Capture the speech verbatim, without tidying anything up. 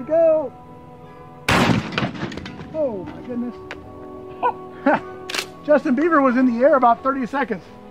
we go. Oh my goodness. Oh. Justin Bieber was in the air about thirty seconds.